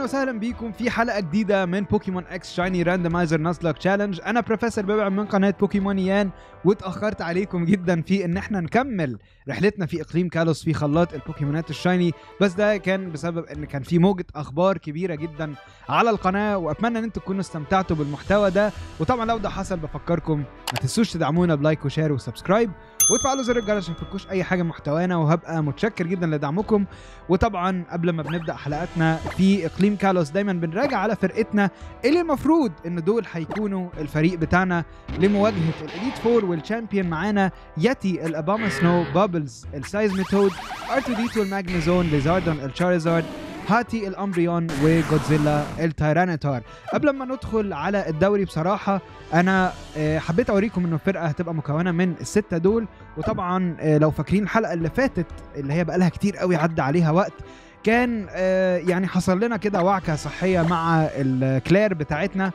وسهلا بيكم في حلقة جديدة من بوكيمون اكس شايني راندمايزر نازلك تشالنج. انا بروفيسور ببع من قناة بوكيمونيان، واتأخرت عليكم جدا في ان احنا نكمل رحلتنا في اقليم كالوس في خلاط البوكيمونات الشايني، بس ده كان بسبب ان كان في موجة اخبار كبيرة جدا على القناة، واتمنى ان انتم تكونوا استمتعتوا بالمحتوى ده. وطبعا لو ده حصل بفكركم ما تنسوش تدعمونا بلايك وشير وسبسكرايب وتفعلوا زر الجرس عشان ما تفوتكوش اي حاجة محتوانا، وهبقى متشكر جدا لدعمكم. وطبعا قبل ما بنبدأ حلقاتنا في اقليم كالوس دايما بنراجع على فرقتنا اللي المفروض ان دول هيكونوا الفريق بتاعنا لمواجهة الاليت فور والشامبيون. معانا ياتي الاباما سنو، بابلز السايزميتود، ار2دي2 الماجنيزون، ليزاردون الشاريزارد، هاتي الامبريون، وجودزيلا التايرانيتار. قبل ما ندخل على الدوري بصراحة انا حبيت اوريكم انه الفرقة هتبقى مكونة من الستة دول. وطبعا لو فاكرين الحلقة اللي فاتت اللي هي بقالها كتير قوي عدى عليها وقت، كان يعني حصل لنا كده وعكة صحية مع الكلير بتاعتنا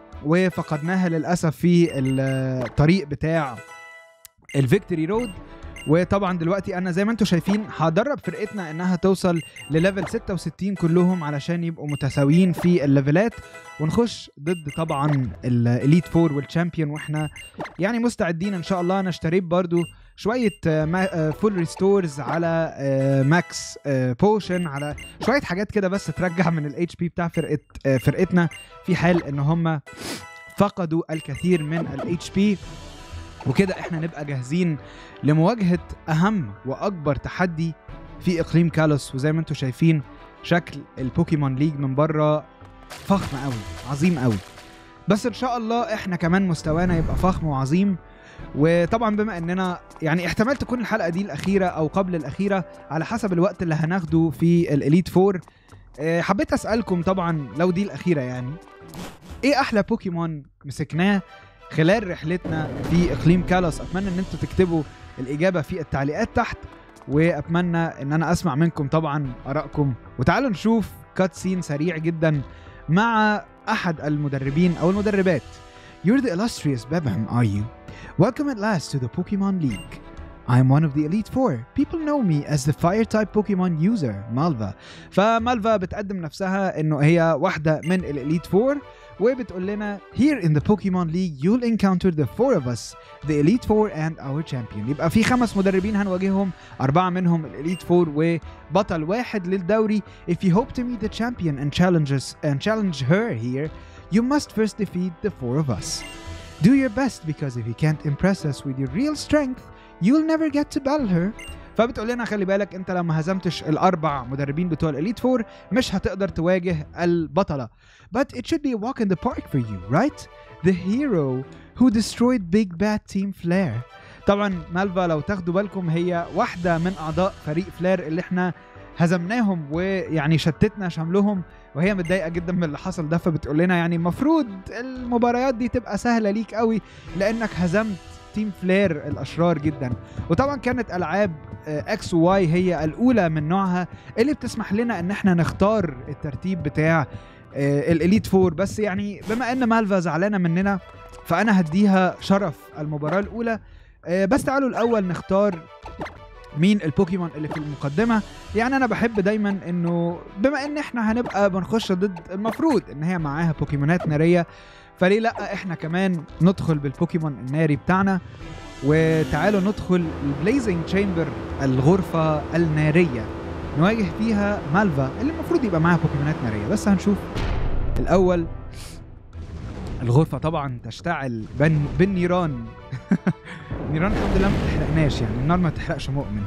وفقدناها للأسف في الطريق بتاع الفيكتوري رود. وطبعا دلوقتي انا زي ما انتم شايفين هدرب فرقتنا انها توصل لليفل 66 كلهم علشان يبقوا متساويين في الليفلات، ونخش ضد طبعا الاليت فور والشامبيون، واحنا يعني مستعدين ان شاء الله. انا اشتريت برضو شويه فول ريستورز على ماكس بوشن، على شويه حاجات كده بس ترجع من الاتش بي بتاع فرقتنا في حال ان هم فقدوا الكثير من الاتش بي. وكده احنا نبقى جاهزين لمواجهة اهم واكبر تحدي في اقليم كالوس. وزي ما انتم شايفين شكل البوكيمون ليج من بره فخم قوي، عظيم قوي، بس ان شاء الله احنا كمان مستوانا يبقى فخم وعظيم. وطبعا بما اننا يعني احتمال تكون الحلقة دي الاخيرة او قبل الاخيرة على حسب الوقت اللي هناخده في الاليت فور، حبيت اسألكم طبعا لو دي الاخيرة يعني ايه احلى بوكيمون مسكناه خلال رحلتنا في اقليم كالوس. اتمنى ان انتوا تكتبوا الاجابه في التعليقات تحت، واتمنى ان انا اسمع منكم طبعا ارائكم. وتعالوا نشوف كات سين سريع جدا مع احد المدربين او المدربات. You're the illustrious Bebham, are you? Welcome at last to the Pokemon League. I am one of the Elite Four. People know me as the Fire-type Pokemon user, Malva. فمالفا بتقدم نفسها انه هي واحدة من الإليت فور، وبتقول لنا Here in the Pokemon League you'll encounter the four of us, the Elite Four and our champion. يبقى في 5 مدربين هنواجههم، 4 منهم الإليت فور وبطل واحد للدوري. If you hope to meet the champion and challenge her here, you must first defeat the 4 of us. Do your best, because if you can't impress us with your real strength, you'll never get to battle her. فبتقول لنا خلي بالك انت لو ما هزمتش ال4 مدربين بتوع الاليت فور مش هتقدر تواجه البطلة. But it should be a walk in the park for you, right? The hero who destroyed Big Bad Team Flare. طبعا مالفا لو تاخدوا بالكم هي واحدة من اعضاء فريق فلير اللي احنا هزمناهم ويعني شتتنا شملهم، وهي متضايقة جدا من اللي حصل ده. فبتقول لنا يعني المفروض المباريات دي تبقى سهلة ليك قوي لانك هزمت تيم فلير الاشرار جدا. وطبعا كانت العاب اكس وواي هي الاولى من نوعها اللي بتسمح لنا ان احنا نختار الترتيب بتاع الاليت فور. بس يعني بما ان مالفا زعلانه مننا فانا هديها شرف المباراه الاولى. بس تعالوا الاول نختار مين البوكيمون اللي في المقدمه. يعني انا بحب دايما انه بما ان احنا هنبقى بنخش ضد المفروض ان هي معاها بوكيمونات ناريه، فليه لا احنا كمان ندخل بالبوكيمون الناري بتاعنا. وتعالوا ندخل البليزنج تشامبر، الغرفة النارية، نواجه فيها مالفا اللي المفروض يبقى معاها بوكيمونات نارية. بس هنشوف الأول. الغرفة طبعا تشتعل بالنيران. النيران الحمد لله ما تحرقناش، يعني النار ما تحرقش مؤمن.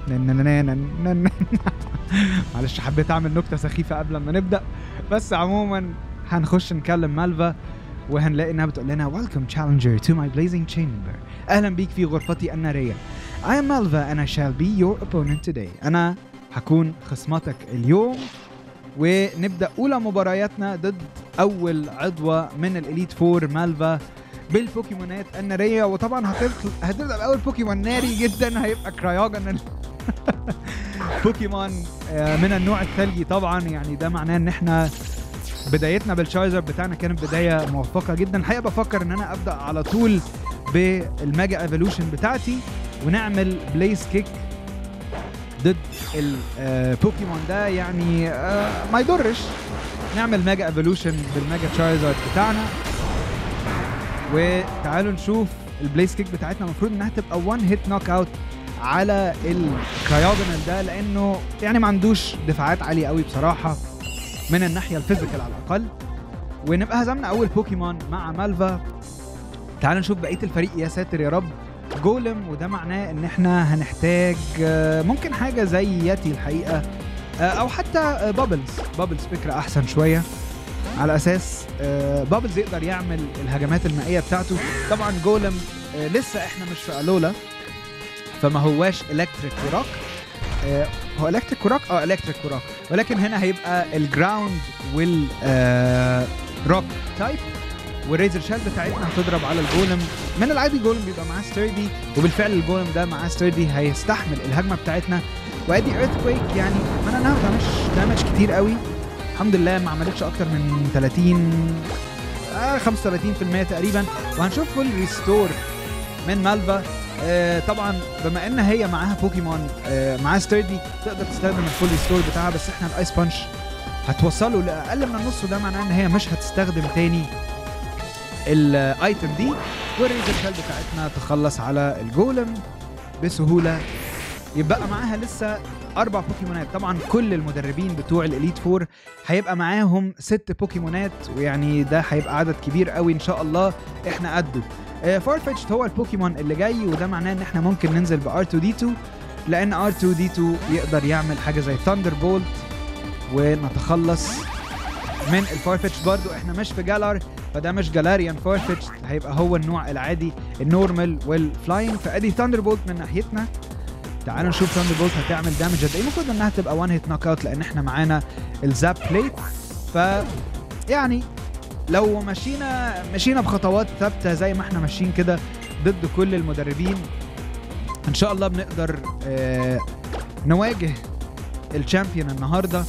معلش حبيت أعمل نكتة سخيفة قبل ما نبدأ. بس عموما هنخش نكلم مالفا وهنلاقي انها بتقول لنا Welcome challenger to my blazing chamber. اهلا بيك في غرفتي النارية. I am Malva and I shall be your opponent today. انا هكون خصمتك اليوم. ونبدأ اولى مبارياتنا ضد اول عضوة من الاليت فور مالفا بالبوكيمونات النارية. وطبعا هتبدأ باول بوكيمون ناري جدا هيبقى كرايوجن بوكيمون من النوع الثلجي. طبعا يعني ده معناه ان احنا بدايتنا بالشارجر بتاعنا كانت بداية موفقة جدا. الحقيقة بفكر ان انا ابدأ على طول بالميجا ايفولوشن بتاعتي ونعمل بليز كيك ضد البوكيمون ده، يعني ما يضرش. نعمل ميجا ايفولوشن بالميجا تشارزارد بتاعنا. وتعالوا نشوف البليس كيك بتاعتنا المفروض انها تبقى 1 هيت نوك اوت على الكرايوجنال ده، لانه يعني ما عندوش دفاعات عاليه قوي بصراحه من الناحيه الفيزيكال على الاقل. ونبقى هزمنا اول بوكيمون مع مالفا. تعالوا نشوف بقيه الفريق. يا ساتر يا رب، جولم، وده معناه ان احنا هنحتاج ممكن حاجه زي ياتي الحقيقه، او حتى بابلز فكره احسن شويه، على اساس بابلز يقدر يعمل الهجمات المائيه بتاعته. طبعا جولم لسه احنا مش في الولا، فما هواش الكتريك وراك. هو الكتريك وراك، الكتريك وراك، ولكن هنا هيبقى الجراوند وال روك تايب. والريزر شال بتاعتنا هتضرب على الجولم. من العادي الجولم بيبقى معاه ستيردي، وبالفعل الجولم ده معاه ستيردي هيستحمل الهجمه بتاعتنا. وادي ايرثكويك يعني ما انا مش دامج كتير قوي الحمد لله، ما عملتش اكتر من 35% تقريبا. وهنشوف فول ريستور من مالفا. طبعا بما ان هي معاها بوكيمون معاها ستيردي تقدر تستخدم الفول ريستور بتاعها، بس احنا الايس بانش هتوصله لاقل من النص، وده معناه ان هي مش هتستخدم تاني الايتم دي. والريزر شال بتاعتنا تخلص على الجولم بسهوله. يبقى معاها لسه 4 بوكيمونات. طبعا كل المدربين بتوع الاليت فور هيبقى معاهم 6 بوكيمونات، ويعني ده هيبقى عدد كبير قوي ان شاء الله احنا قده. فارفيتش هو البوكيمون اللي جاي، وده معناه ان احنا ممكن ننزل ب R2D2، لان R2D2 يقدر يعمل حاجه زي ثاندر بولت ونتخلص من الفارفيتش. برضو احنا مش في جالار، فده مش جالاريان فارفيتش، هيبقى هو النوع العادي النورمال والفلاينج. فادي ثاندر بولت من ناحيتنا. تعالوا نشوف ثاندر بولت هتعمل دامج قد ايه. المفروض انها تبقى 1 هيت نوك اوت، لان احنا معانا الزاب بليت. ف يعني لو مشينا بخطوات ثابته زي ما احنا ماشيين كده ضد كل المدربين، ان شاء الله بنقدر نواجه الشامبيون النهارده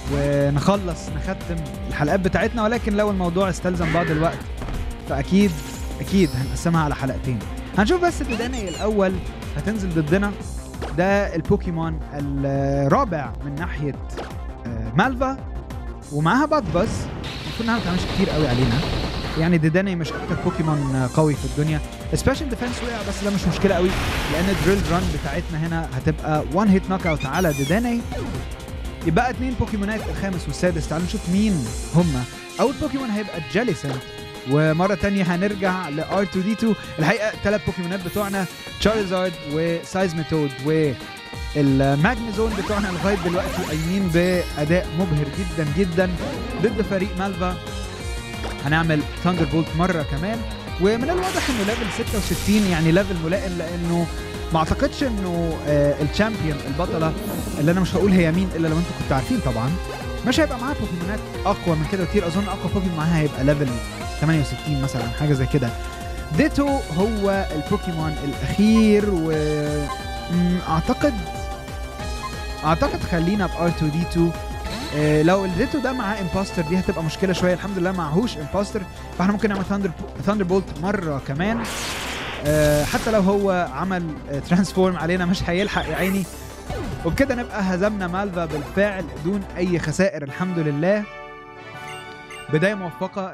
نختم الحلقات بتاعتنا. ولكن لو الموضوع استلزم بعض الوقت فاكيد هنقسمها على حلقتين. هنشوف بس الديداني الاول هتنزل ضدنا. ده البوكيمون الرابع من ناحيه مالفا، ومعاها بادباز. المفروض انها ما بتعملش كتير قوي علينا، يعني ديداني مش اكتر بوكيمون قوي في الدنيا. سبيشال ديفense وقع، بس ده مش مشكله قوي، لان الدريل ران بتاعتنا هنا هتبقى 1 هيت نوك اوت على ديداني. يبقى 2 بوكيمونات، الخامس والسادس. تعالوا نشوف مين هما. اول بوكيمون هيبقى جيليسنت، ومره تانية هنرجع ل R2D2. الحقيقه 3 بوكيمونات بتوعنا تشارزارد وسايزميتود والماجنيزون بتوعنا لغايه دلوقتي قايمين باداء مبهر جدا جدا ضد فريق مالفا. هنعمل ثاندر بولت مره كمان، ومن الواضح انه ليفل 66 يعني ليفل ملائم، لانه ما اعتقدش انه الشامبيون البطله اللي انا مش هقول هي مين الا لو انتوا كنتوا عارفين طبعا، مش هيبقى معاها بوكيمونات اقوى من كده كتير. اظن اقوى بوكيمون معاها هيبقى ليفل 68 مثلا، حاجه زي كده. ديتو هو البوكيمون الاخير، اعتقد خلينا ب R2D2. لو الديتو ده معاه امباستر دي هتبقى مشكله شويه. الحمد لله معهوش امباستر، فاحنا ممكن نعمل ثاندر بولت مره كمان. حتى لو هو عمل ترانسفورم علينا مش هيلحق يا عيني. وبكده نبقى هزمنا مالفا بالفعل دون اي خسائر الحمد لله. بدايه موفقه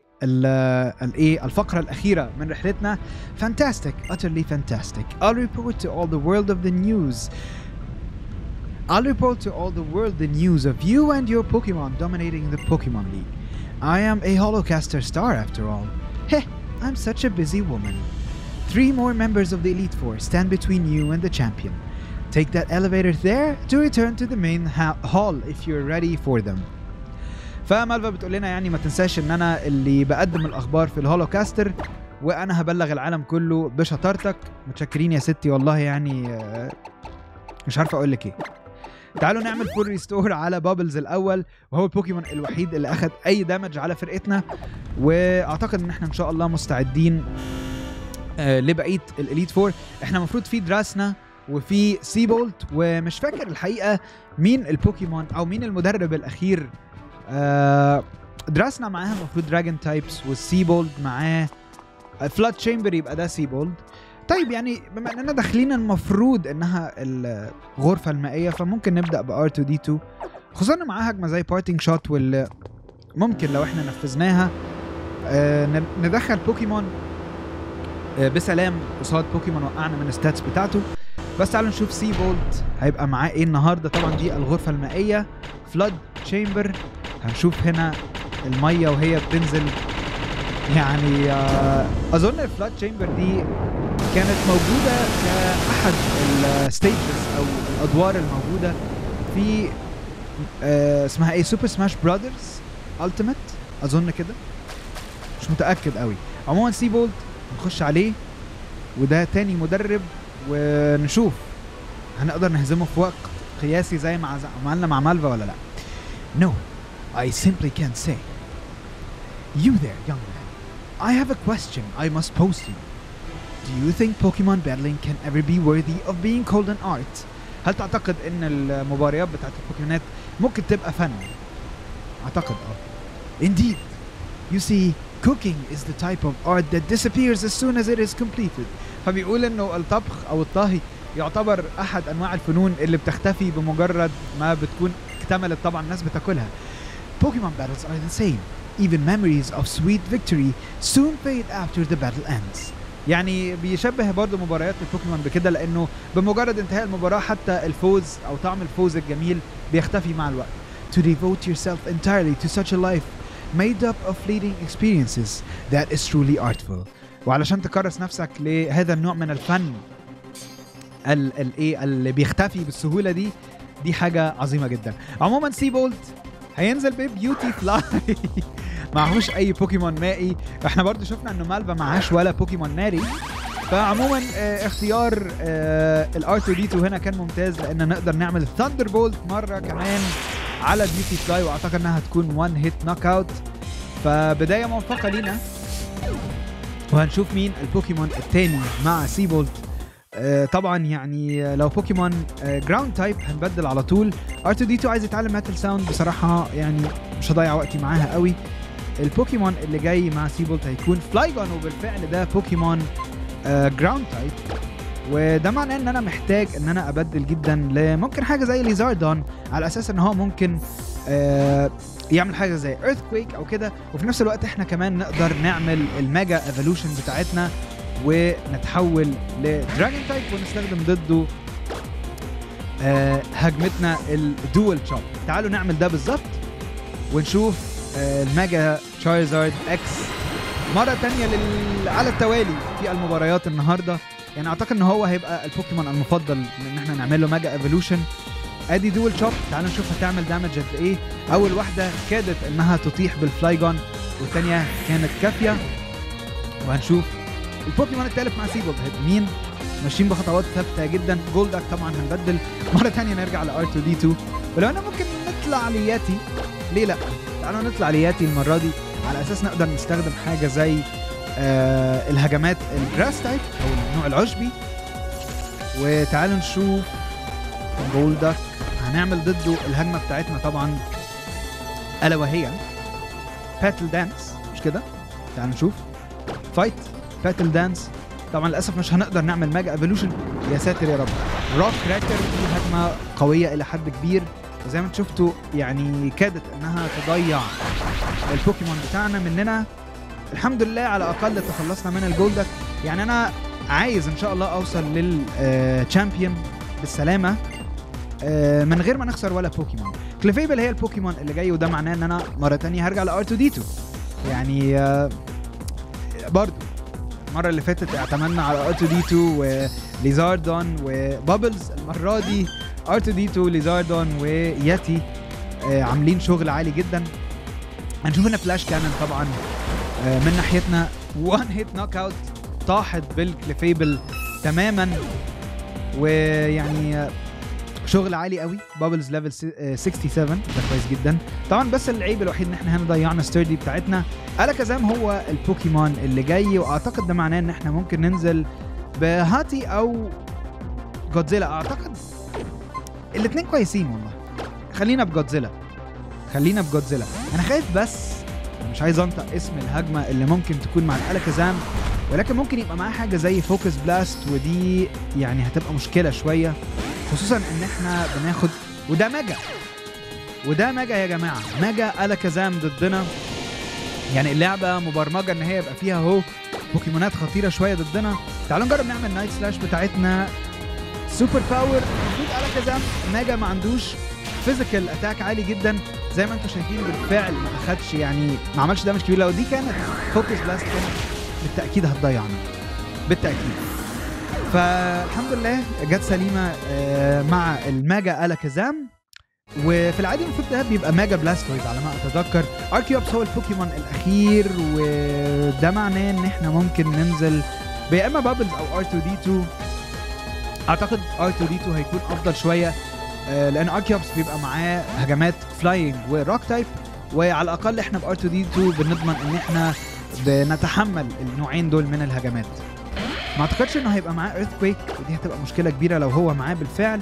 الفقره الاخيره من رحلتنا. Fantastic, utterly fantastic. I'll report to all the world the news of you and your Pokemon dominating the Pokemon League. I am a Holocaster star after all. Heh, I'm such a busy woman. 3 more members of the Elite Four stand between you and the champion. Take that elevator there to return to the main hall if you're ready for them. فمالفا بتقول لنا يعني ما تنساش ان انا اللي بقدم الاخبار في الهولوكاستر، وانا هبلغ العالم كله بشطارتك. متشكرين يا ستي والله، يعني مش عارف اقول لك ايه. تعالوا نعمل فول ريستور على بابلز الاول، وهو البوكيمون الوحيد اللي اخذ اي دامج على فرقتنا. واعتقد ان احنا ان شاء الله مستعدين لبقيه الاليت فور. احنا المفروض في دراسنا وفي سيبولت، ومش فاكر الحقيقه مين البوكيمون او مين المدرب الاخير. دراسنا معاها المفروض دراجون تايبس، والسيبولد معاه فلاد تشامبر، يبقى ده سيبولد. طيب يعني بما اننا داخلين المفروض انها الغرفه المائيه، فممكن نبدا ب R2D2، خصوصا معاها هجمه زي بارتنج شوت ممكن لو احنا نفذناها ندخل بوكيمون بسلام قصاد بوكيمون وقعنا من الستاتس بتاعته. بس تعالوا نشوف سي فولت هيبقى معاه ايه النهارده. طبعا دي الغرفه المائيه فلود تشامبر. هنشوف هنا الميه وهي بتنزل. يعني اظن الفلود تشامبر دي كانت موجوده كاحد الستيجز او الادوار الموجوده في اسمها ايه، سوبر سماش برادرز التيميت اظن كده، مش متاكد قوي. عموما سي فولت نخش عليه، وده تاني مدرب، ونشوف هنقدر نهزمه في وقت قياسي زي ما عملنا مع مالفا ولا لا. No, I simply can't say. You there, young man. I have a question I must pose to you. Do you think Pokemon battling can ever be worthy of being called an art? هل تعتقد ان المباريات بتاعت البوكيمونات ممكن تبقى فن؟ اعتقد Indeed. You see, cooking is the type of art that disappears as soon as it is completed. فبيقول انه الطبخ او الطهي يعتبر احد انواع الفنون اللي بتختفي بمجرد ما بتكون اكتملت. طبعا الناس بتاكلها. Pokemon battles are the same. Even memories of sweet victory soon fade after the battle ends. يعني بيشبه برضه مباريات البوكيمون بكده، لانه بمجرد انتهاء المباراة حتى الفوز او طعم الفوز الجميل بيختفي مع الوقت. To devote yourself entirely to such a life made up of fleeting experiences that is truly artful. وعلشان تكرس نفسك لهذا النوع من الفن اللي بيختفي بالسهولة دي حاجة عظيمة جدا. عموما سي فولت هينزل ببيوتي فلاي معهوش اي بوكيمون مائي. احنا برضو شفنا انه مالفا معهاش ولا بوكيمون ناري. فعموما اختيار الار2دي2 هنا كان ممتاز، لان نقدر نعمل ثاندر بولت مرة كمان على بيوتي فلاي، واعتقد انها هتكون 1 هيت نوك اوت. فبداية موفقة لينا، وهنشوف مين البوكيمون التاني مع سي فولت. طبعا يعني لو بوكيمون جراوند تايب هنبدل على طول. R2D2 عايز يتعلم ماتل ساوند، بصراحة يعني مش هضيع وقتي معاها قوي. البوكيمون اللي جاي مع سي فولت هيكون فلايجون، وبالفعل ده بوكيمون جراوند تايب، وده معناه ان انا محتاج ان انا ابدل جدا لممكن حاجة زي ليزاردون، على اساس ان هو ممكن يعمل حاجة زي ايرثكويك او كده. وفي نفس الوقت احنا كمان نقدر نعمل الميجا ايفولوشن بتاعتنا ونتحول لدراجون تايب، ونستخدم ضده هجمتنا الدول شوب. تعالوا نعمل ده بالظبط ونشوف الميجا تشارزارد اكس مرة تانية على التوالي في المباريات النهاردة. يعني اعتقد ان هو هيبقى البوكيمون المفضل ان احنا نعمل له ميجا ايفولوشن. ادي دول شوب، تعالوا نشوف هتعمل دامج قد ايه. اول واحدة كادت انها تطيح بالفلايجون، والثانية كانت كافية. وهنشوف البوكيمون الثالث مع سي فولت هيبقى مين. ماشيين بخطوات ثابته جدا. جولدك طبعا هنبدل مره ثانيه، نرجع ل R2D2. ولو انا ممكن نطلع لياتي، ليه لا؟ تعالوا نطلع لياتي المره دي، على اساس نقدر نستخدم حاجه زي الهجمات الجراس تايب او النوع العشبي. وتعالوا نشوف جولدك هنعمل ضده الهجمه بتاعتنا طبعا، الا وهي باتل دانس، مش كده؟ تعالوا نشوف فايت باتل دانس. طبعا للاسف مش هنقدر نعمل ميجا ايفولوشن. يا ساتر يا رب. روك كراكر دي هجمه قويه الى حد كبير، وزي ما انتم شفتوا يعني كادت انها تضيع البوكيمون بتاعنا مننا. الحمد لله على الاقل تخلصنا من الجولدك. يعني انا عايز ان شاء الله اوصل للتشامبيون بالسلامه من غير ما نخسر ولا بوكيمون. كليفيبل هي البوكيمون اللي جاي، وده معناه ان انا مره تانية هرجع ل R2D2. يعني برضو المرة اللي فاتت اعتمدنا على R2D2 وليزاردون وبابلز. المرة دي R2D2 ليزاردون وياتي عاملين شغل عالي جدا. هنشوف هنا فلاش كانن طبعا من ناحيتنا 1 هيت نوك اوت، طاحت بالكليفيبل تماما، ويعني شغل عالي قوي. بابلز ليفل 67 ده كويس جدا طبعا. بس العيب الوحيد ان احنا هنا ضيعنا ستيردي بتاعتنا. الكازام هو البوكيمون اللي جاي، واعتقد ده معناه ان احنا ممكن ننزل بهاتي او جودزيلا. اعتقد الاثنين كويسين والله. خلينا بجودزيلا. انا خايف بس مش عايز انطق اسم الهجمه اللي ممكن تكون مع الكازام، ولكن ممكن يبقى معاه حاجه زي فوكس بلاست، ودي يعني هتبقى مشكله شويه، خصوصا ان احنا بناخد وده ميجا. وده ماجا يا جماعه، ماجا الكازام ضدنا. يعني اللعبه مبرمجه ان هي يبقى فيها اهو بوكيمونات خطيره شويه ضدنا. تعالوا نجرب نعمل نايت سلاش بتاعتنا سوبر باور. المفروض الكازام ماجا ما عندوش فيزيكال اتاك عالي جدا زي ما انتم شايفين، بالفعل ما اخدش يعني ما عملش دامج كبير. لو دي كانت فوكس بلاست كانت بالتاكيد هتضيعنا بالتاكيد. فالحمد لله جت سليمه مع الماجا الكازام. وفي العادي المفروض ده بيبقى ماجا بلاستويد على ما اتذكر. اركيوبس هو البوكيمون الاخير، وده معناه ان احنا ممكن ننزل يا اما بابلز او R2D2. اعتقد R2D2 هيكون افضل شويه لان اركيوبس بيبقى معاه هجمات فلاينج وروك تايب، وعلى الاقل احنا ب R2D2 بنضمن ان احنا بنتحمل النوعين دول من الهجمات. ما اعتقدش انه هيبقى معاه ايرثكويك، ودي هتبقى مشكله كبيره لو هو معاه بالفعل.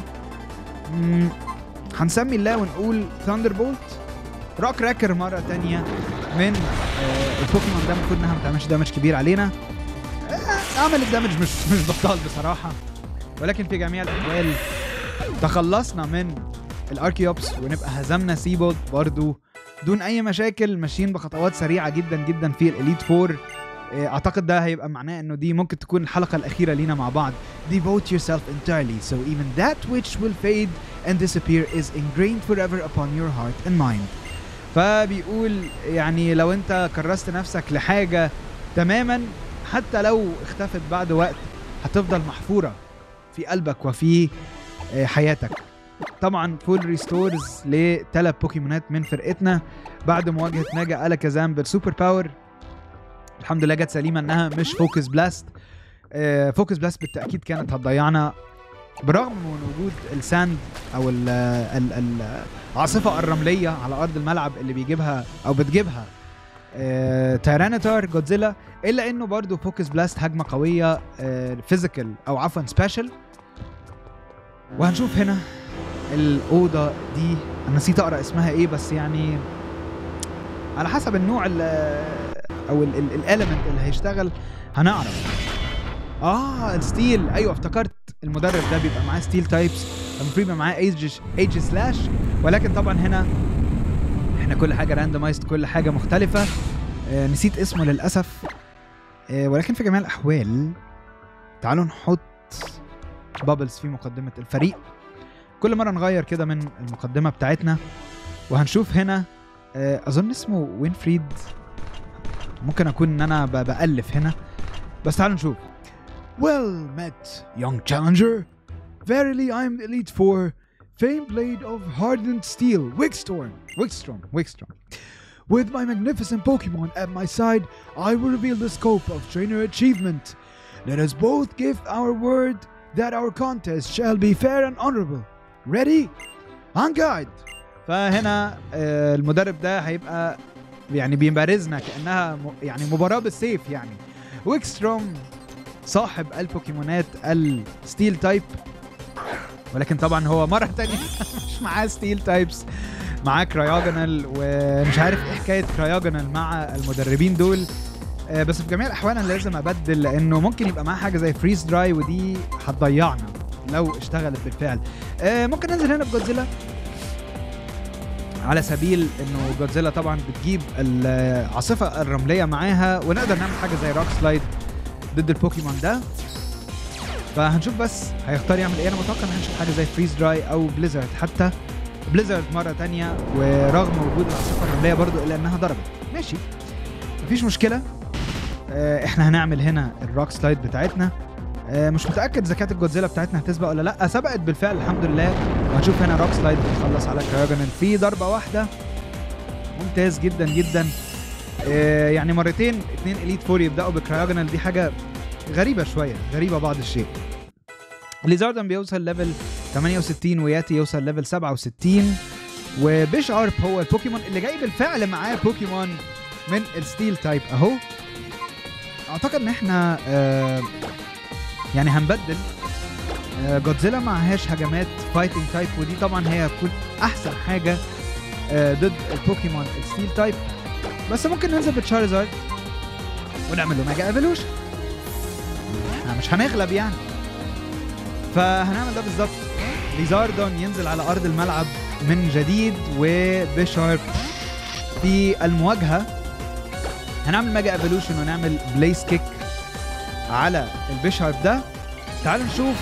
هنسمي الله ونقول ثاندر بولت. روك راكر مره تانية من البوكيمون ده، المفروض انها ما تعملش دامج كبير علينا. عملت دامج مش بطال بصراحه، ولكن في جميع الاحوال تخلصنا من الاركيوبس ونبقى هزمنا سيبولت برضو دون اي مشاكل، ماشيين بخطوات سريعه جدا جدا في الاليت 4. اعتقد ده هيبقى معناه انه دي ممكن تكون الحلقه الاخيره لينا مع بعض. Devote yourself entirely so even that which will fade and disappear is ingrained forever upon your heart and mind. فبيقول يعني لو انت كرست نفسك لحاجه تماما حتى لو اختفت بعد وقت هتفضل محفوره في قلبك وفي حياتك. طبعا فول ريستورز ل3 بوكيمونات من فرقتنا بعد مواجهه ماجا الكازام بالسوبر باور. الحمد لله جت سليمه انها مش فوكس بلاست. فوكس بلاست بالتاكيد كانت هتضيعنا برغم من وجود الساند او العاصفه الرمليه على ارض الملعب اللي بيجيبها او بتجيبها تيرانيتار جودزيلا، الا انه برضو فوكس بلاست هجمه قويه فيزيكال او عفوا سبيشال. وهنشوف هنا الاوضه دي، انا نسيت اقرا اسمها ايه بس يعني على حسب النوع او الاليمنت اللي هيشتغل هنعرف. الستيل، ايوه افتكرت المدرب ده بيبقى معاه ستيل تايبس، المفروض يبقى معاه ايج سلاش، ولكن طبعا هنا احنا كل حاجه راندمايزد، كل حاجه مختلفه. نسيت اسمه للاسف، ولكن في جميع الاحوال تعالوا نحط بابلز في مقدمه الفريق. كل مره نغير كده من المقدمه بتاعتنا، وهنشوف هنا اظن اسمه وينفريد، ممكن اكون ان انا بألف هنا بس تعالوا نشوف. Well met, young challenger. Verily I am the Elite Four, famed blade of hardened steel, Wigstrom. With my magnificent Pokemon at my side, I will reveal the scope of trainer achievement. Let us both give our word that our contest shall be fair and honorable. Ready? On guard. فهنا المدرب ده هيبقى يعني بيبارزنا كأنها يعني مباراة بالسيف. يعني ويكستروم صاحب البوكيمونات الستيل تايب، ولكن طبعا هو مرة تانية مش معاه ستيل تايبس، معاه كرايوجنال، ومش عارف ايه حكاية كرايوجنال مع المدربين دول. بس في جميع الأحوال أنا لازم أبدل لأنه ممكن يبقى معاه حاجة زي فريز دراي، ودي هتضيعنا لو اشتغلت بالفعل. ممكن ننزل هنا بجودزيلا على سبيل انه جودزيلا طبعا بتجيب العاصفه الرمليه معاها، ونقدر نعمل حاجه زي روك سلايد ضد البوكيمون ده. فهنشوف بس هيختار يعمل ايه. انا متوقع ان هنشوف حاجه زي فريز دراي او بليزرد، حتى بليزرد مره تانية، ورغم وجود العاصفه الرمليه برضو الا انها ضربت. ماشي مفيش مشكله. احنا هنعمل هنا الروك سلايد بتاعتنا. مش متاكد اذا كانت الجودزيلا بتاعتنا هتسبق ولا لا. سبقت بالفعل الحمد لله. وهنشوف هنا روك سلايد بتخلص على كرايوجنال في ضربه واحده. ممتاز جدا جدا. يعني مرتين 2 اليت 4 يبداوا بكرايوجنال، دي حاجه غريبه شويه، غريبه بعض الشيء. ليزاردن بيوصل ليفل 68 وياتي يوصل ليفل 67. وبيشارب هو البوكيمون اللي جاي بالفعل معاه بوكيمون من الستيل تايب اهو. اعتقد ان احنا يعني هنبدل. جودزيلا معهاش هجمات فايتنج تايب، ودي طبعا هي هتكون احسن حاجه ضد البوكيمون الستيل تايب. بس ممكن ننزل بتشارزارد ونعمل له ميجا ايفولوشن، احنا مش هنغلب يعني. فهنعمل ده بالظبط. ليزاردون ينزل على ارض الملعب من جديد وبشارب في المواجهة. هنعمل ميجا ايفولوشن ونعمل بليس كيك على البشارب ده. تعالوا نشوف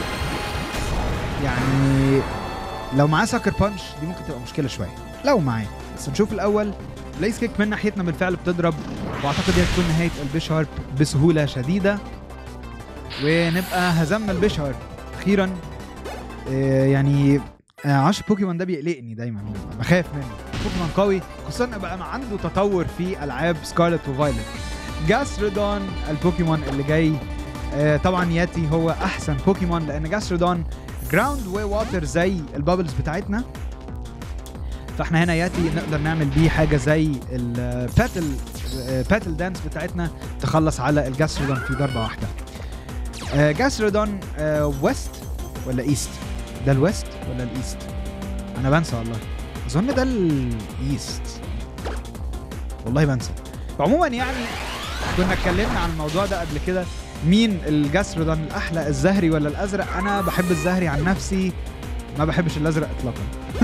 يعني لو معاه ساكر بانش دي ممكن تبقى مشكلة شوية لو معاه، بس نشوف الأول. بليس كيك من ناحيتنا بالفعل بتضرب، واعتقد هي تكون نهاية البشارب بسهولة شديدة، ونبقى هزمنا البشارب أخيرا. يعني عاش بوكيمون ده بيقلقني دايما، بخاف منه. بوكيمون قوي خصوصا بقى عنده تطور في ألعاب سكارلت وفايلت. جاسرودون البوكيمون اللي جاي، طبعا ياتي هو أحسن بوكيمون لأن جاسرودون جراوند وواتر زي البابلز بتاعتنا، فاحنا هنا ياتي نقدر نعمل بيه حاجه زي الباتل دانس بتاعتنا تخلص على الجاسرودون في ضربه واحده. جاسرودون ويست ولا ايست؟ ده الويست ولا الايست؟ انا بنسى والله، اظن ده الايست، والله بنسى. عموما يعني كنا اتكلمنا عن الموضوع ده قبل كده، مين الجاسرودون الاحلى، الزهري ولا الازرق؟ انا بحب الزهري عن نفسي، ما بحبش الازرق اطلاقا.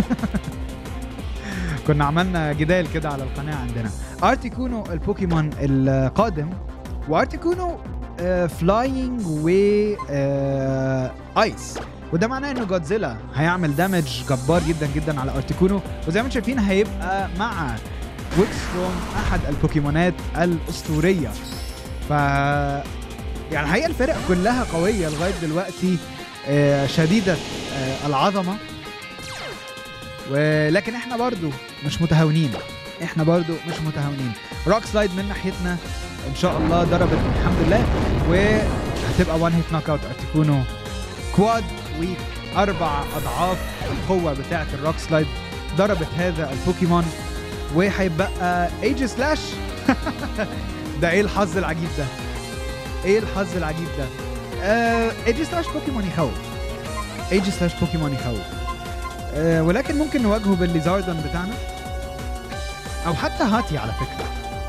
كنا عملنا جدال كده على القناه عندنا. ارتيكونو البوكيمون القادم، وارتيكونو فلاينج و ايس، وده معناه انه جودزيلا هيعمل دامج جبار جدا جدا على ارتيكونو، وزي ما انتم شايفين هيبقى مع ويكستروم احد البوكيمونات الاسطوريه. ف يعني الحقيقه الفرق كلها قويه لغايه دلوقتي، شديده العظمه، ولكن احنا برضو مش متهاونين، روك سلايد من ناحيتنا ان شاء الله ضربت الحمد لله، وهتبقى وان هيت نوك اوت ارتيكونو كواد ويك، 4 اضعاف القوه بتاعه الروك سلايد ضربت هذا البوكيمون، وهيبقى ايج سلاش. ده ايه الحظ العجيب ده، ايج سلاش بوكيمون يخوف، ولكن ممكن نواجهه بالليزاردون بتاعنا او حتى هاتي على فكره.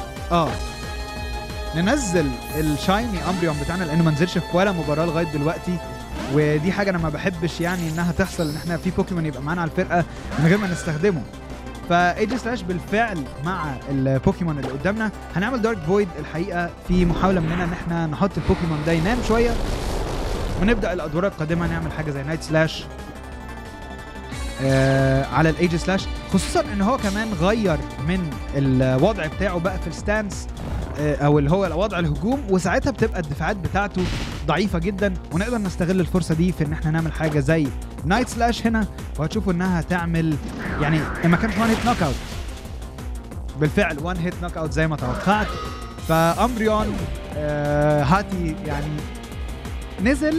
ننزل الشايني امبريون بتاعنا لانه ما نزلش في ولا مباراه لغايه دلوقتي، ودي حاجه انا ما بحبش يعني انها تحصل، ان احنا في بوكيمون يبقى معانا على الفرقه من غير ما نستخدمه. فايج سلاش بالفعل مع البوكيمون اللي قدامنا. هنعمل دارك فويد الحقيقه في محاوله مننا ان احنا نحط البوكيمون ده ينام شويه، ونبدا الادوار القادمه نعمل حاجه زي نايت سلاش على الايج سلاش، خصوصا ان هو كمان غير من الوضع بتاعه بقى في الستانس، او اللي هو وضع الهجوم، وساعتها بتبقى الدفاعات بتاعته ضعيفه جدا، ونقدر نستغل الفرصه دي في ان احنا نعمل حاجه زي نايت سلاش هنا، وهتشوفوا انها تعمل يعني ما كانش وان هيت نوك اوت، بالفعل وان هيت نوك اوت زي ما توقعت. فامبريون هاتي يعني نزل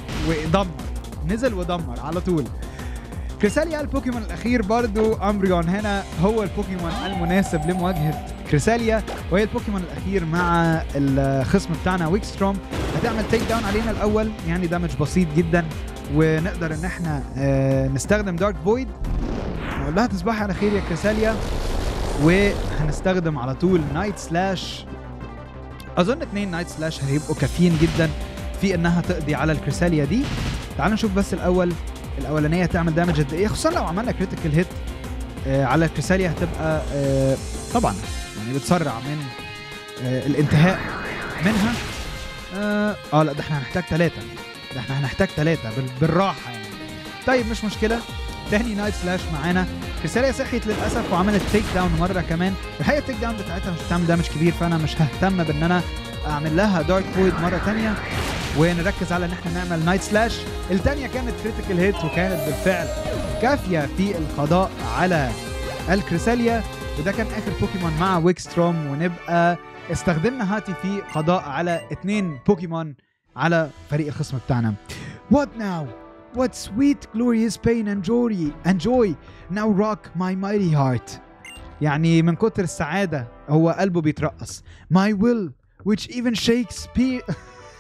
ودمر على طول. كريساليا البوكيمون الاخير برضو، امبريون هنا هو البوكيمون المناسب لمواجهه كريساليا، وهي البوكيمون الاخير مع الخصم بتاعنا ويكستروم. هتعمل تيك داون علينا الاول، يعني دامج بسيط جدا، ونقدر ان احنا نستخدم دارك فويد، نقول لها تصبحي على خير يا كريساليا، وهنستخدم على طول نايت سلاش. اظن 2 نايت سلاش هيبقوا كافيين جدا في انها تقضي على الكريساليا دي. تعالوا نشوف بس الاولانيه تعمل دامج قد ايه، خصوصا لو عملنا كريتيكال هيت على الكريساليا هتبقى طبعا يعني بتسرع من الانتهاء منها. لا ده احنا هنحتاج 3 بالراحه يعني. طيب مش مشكله، تاني نايت سلاش معانا. كريساليا صحيت للاسف وعملت تيك داون مره كمان، الحقيقه التيك داون بتاعتها مش بتعمل دامج كبير، فانا مش ههتم بان انا اعمل لها دارك فويد مره ثانيه، ونركز على ان احنا نعمل نايت سلاش. الثانيه كانت كريتيكال هيت، وكانت بالفعل كافيه في القضاء على الكريساليا، وده كان اخر بوكيمون مع ويكستروم، ونبقى استخدمنا هاتي في قضاء على 2 بوكيمون على فريق الخصم بتاعنا. What now? What sweet glorious pain and joy now rock my mighty heart. يعني من كتر السعادة هو قلبه بيترقص. My will which even Shakespeare.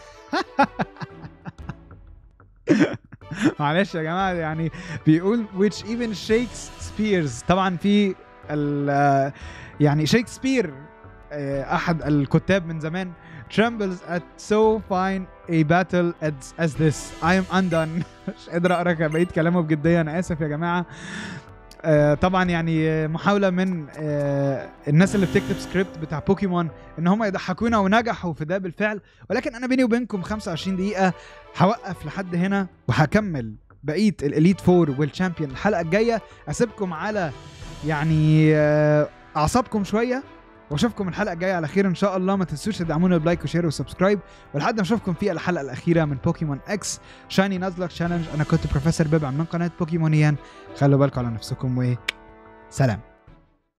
معلش يا جماعة، يعني بيقول which even Shakespeare's، طبعا في يعني شكسبير أحد الكتاب من زمان، trembles at so fine a battle as this I am undone. مش قادر اقرا بقيه كلامه بجديه، انا اسف يا جماعه. طبعا يعني محاوله من الناس اللي بتكتب سكريبت بتاع بوكيمون ان هم يضحكونا، ونجحوا في ده بالفعل. ولكن انا بيني وبينكم 25 دقيقه هوقف لحد هنا، وهكمل بقيه الاليت فور والشامبيون الحلقه الجايه. اسيبكم على يعني اعصابكم شويه، واشوفكم الحلقه الجايه على خير ان شاء الله. ما تنسوش تدعمونا بلايك وشير وسبسكرايب، ولحد ما اشوفكم في الحلقه الاخيره من بوكيمون اكس شايني نازلوك تشالنج. انا كنت بروفيسور بيبع من قناه بوكيمونيان. خلوا بالكم على نفسكم وسلام.